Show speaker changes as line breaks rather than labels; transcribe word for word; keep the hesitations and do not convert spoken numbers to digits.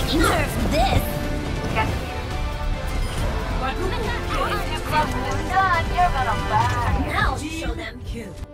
Nerf this!
But if you come undone, you're gonna burn.
Now show them.